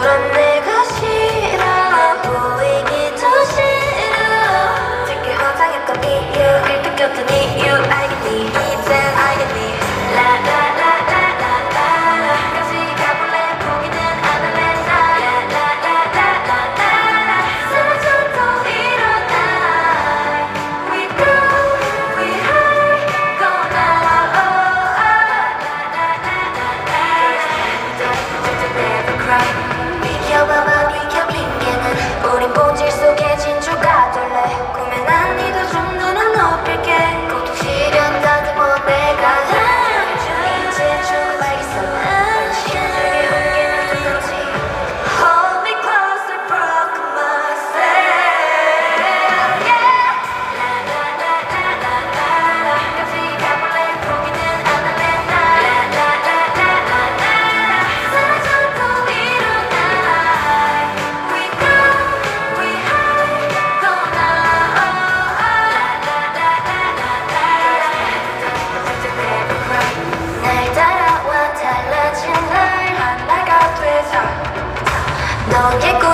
넌 내가 싫어 보이기도 싫어 듣기 화장했던 이유 글 느꼈던 이유 알겠니 이젠 알겠니 라라라라라라 같이 가볼래 포기는 안 할래 나 라라라라라라 사라져도 일어나 We go we high go now Don't never cry 비켜봐봐 비켜 핑계는 우린 본질 속에 진주가 될래 꿈에 난 니도 좀 눈을 높일게 고통 시련 다듬어 내가 이제 좀 알겠어 신들이 옮기는 듯한지 Hold me closer broke myself yeah 라라라라라라 같이 가볼래 포기는 안 할래 나 라라라라라라 사라져도 일어나 We go we high go now Never cry 날 따라와 달라진 날 하나가 돼서 너의 꿈